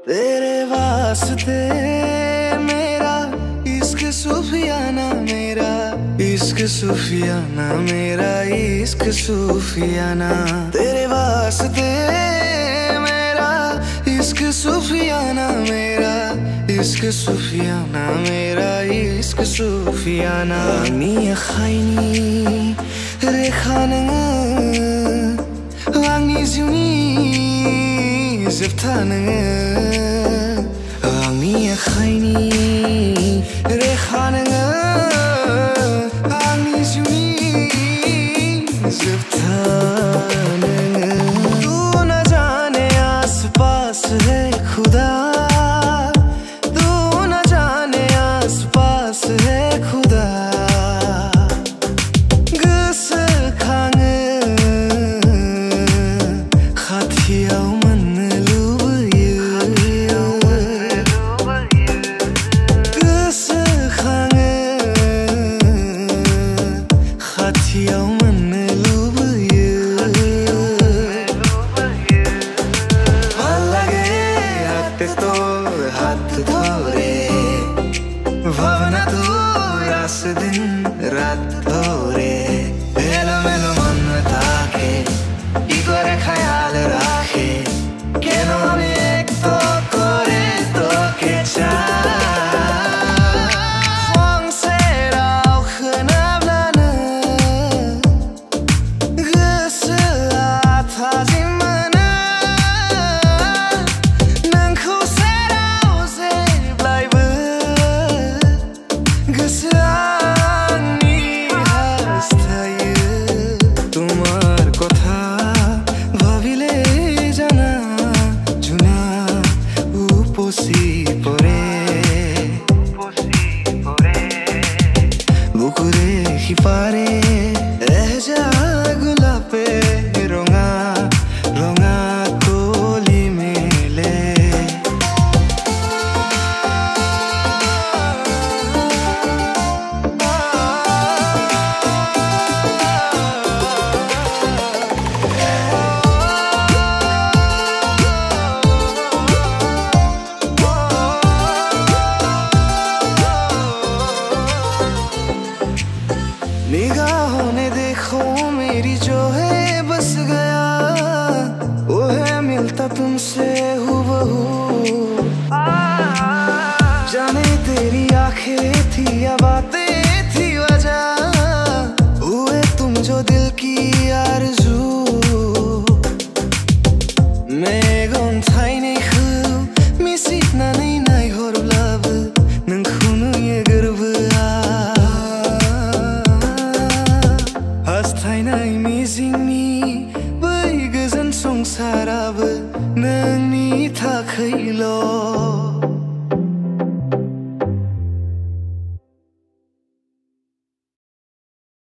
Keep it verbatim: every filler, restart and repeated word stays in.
तेरे वास्ते मेरा इश्क सूफियाना, मेरा इश्क सूफियाना, मेरा इश्क सूफियाना। तेरे वास्ते मेरा इश्क सूफियाना, मेरा इश्क सूफियाना, मेरा इश्क सूफियाना। आंनि आखाइनि रेखा नोङो, आंनि जिउनि जोबथा नोङो। आंनि आखाइनि रेखा नोङो, आंनि जिउनि जोबथा नोङो। तू न जाने आस पास है खुदा, तू न जाने आस पास है खुदा। गोसोखाङो खाथियाव मोननो लुबैयो, गोसोखाङो खाथियाव मोननो लुबैयो। ভাল লাগে হাতে তোর হাত ধরে, ভাবনা তোর আসে দিন রাত ধরে। এলোমেলো মন থাকে কি করে খেয়াল রাখে, কেন আমি একটু করে তোকে চাই। খংसेराव खोनाब्लानो गोसोआ थाजिम मोनो, नोंखौ सेराव जेब्लायबो गोसोआ आंनि हास्थायो। তোমার কথা ভাবিলে জানা জুনা উপচি পৰে, বুকুৰে সিপাৰে এহেজাৰ গোলাপে ৰঙা ৰঙা কলি মেলে। निगाहों ने देखो मेरी जो है बस गया, वो है मिलता तुमसे हूबहू। जाने तेरी आंखें थी या बातें थी वजह, हुए तुम जो दिल की आरज़ू। मेगन थाइनायखौ मिसिनानै नायहरब्लाबो नोंखौ नुयो गोरबोआ। हास्थायनाय मिजिंनि